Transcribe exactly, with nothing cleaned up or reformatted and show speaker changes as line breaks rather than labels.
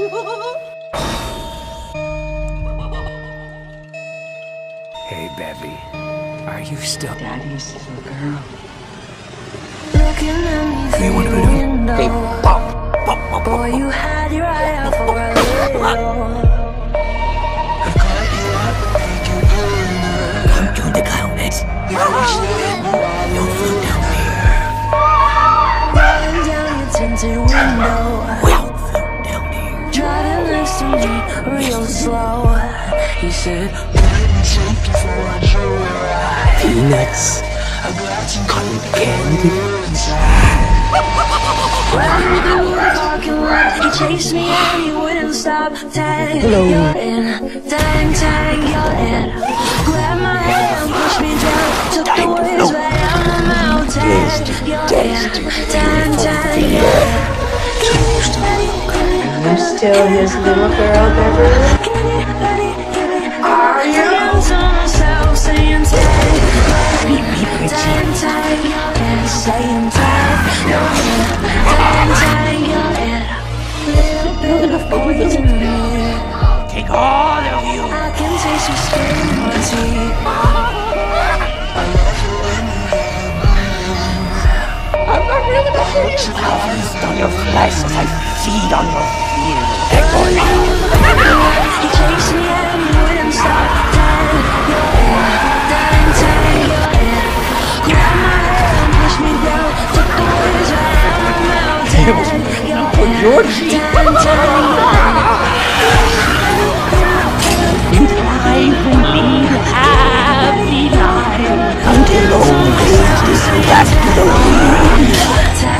Hey, Bevy. Are you still Daddy's little girl?
Looking at me through the window.
Hey, pop, pop, pop,
Boy, you had your eye out for a little.
I'm doing the clownets. You'll float down there.
Rolling down your tinted window.
We'll float down here.
Driving next to me real slow. He said,
peanuts, cotton candy.
running through the parking lot. He chased me and he wouldn't stop. Tang,
Hello.
you're in. Tang, tang, you're in. Grabbed my hand, pushed me down. Took the words right out my mouth. Tang, you're in. Tang, tang, you're in.
You still his little girl, Beverly? Are you?
Saying tang, tang, tang, you're in. Saying tang, you're in. Tang, tang, you're in. Little bit of poison in here.
Take all of you.
I can taste your skin in my teeth.
I'm not really gonna hear you. I'll feast on your flesh as I feed on your fear.
He chased me and he wouldn't stop. Tang, you're in. Tang, tang, you're in. Grabbed my hand, pushed me down. Took the words right out my mouth. Tang, you're in.
Georgie.
Tang, tang,
You thrive and lead a happy life until old age is back to the